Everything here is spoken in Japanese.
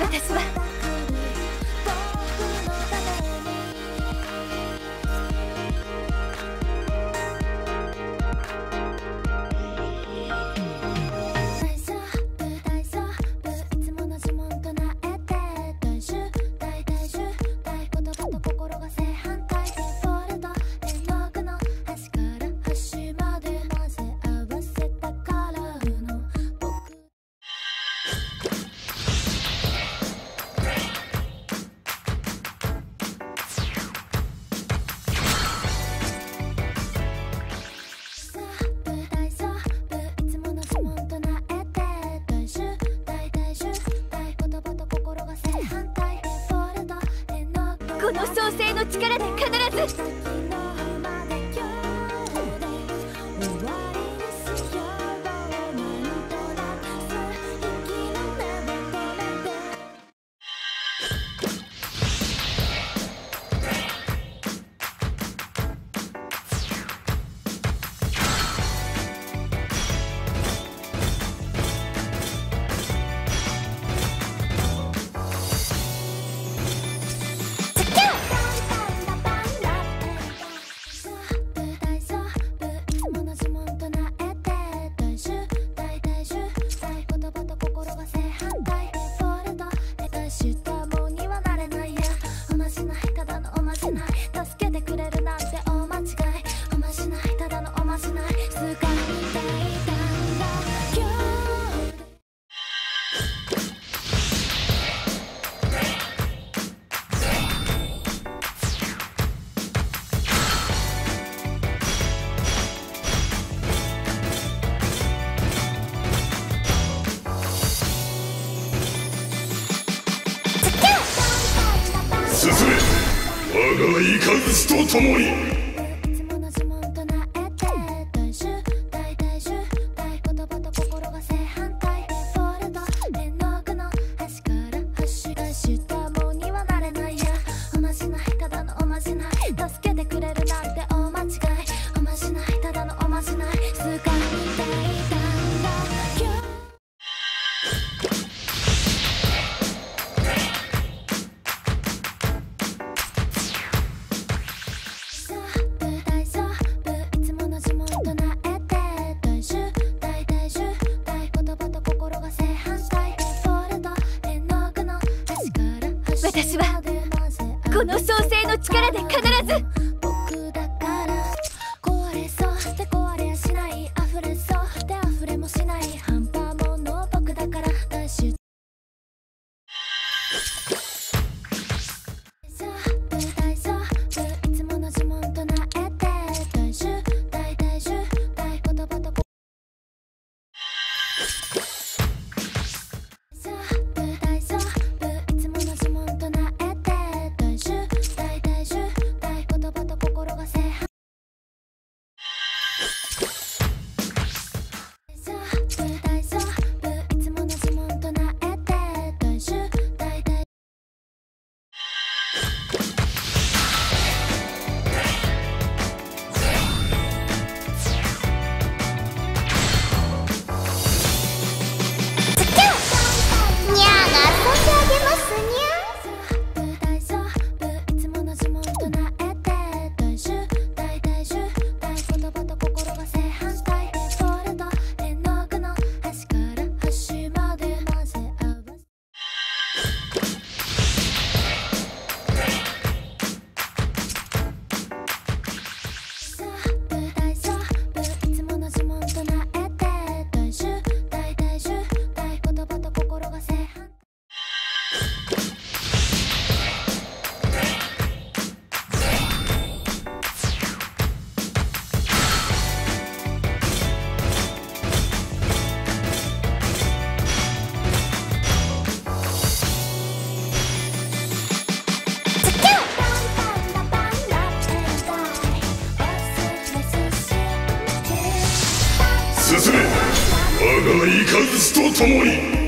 私はこの創世の力で必ず。 進め、我が雷と共に。 私はこの創世の力で必ず。 僕だから壊れそうで壊れやしない、溢れそうで溢れもしない、半端もの僕だから脱出。大丈夫いつもの呪文唱えて、大衆大大衆大言葉と大丈夫いつもの呪文唱えて、大衆大大衆大言葉と心が正反。大丈夫いつもの呪文唱えて、大衆大大にゃーが差し上げますにゃ。 大丈夫いつもの呪文唱えて、大衆大大衆大言葉と心が正反対、フォルダ絵の具の端から端まで混ぜ合わせ。大丈夫いつもの呪文唱えて、大衆大大衆大言葉と心が正反対。 進め、我が雷と共に。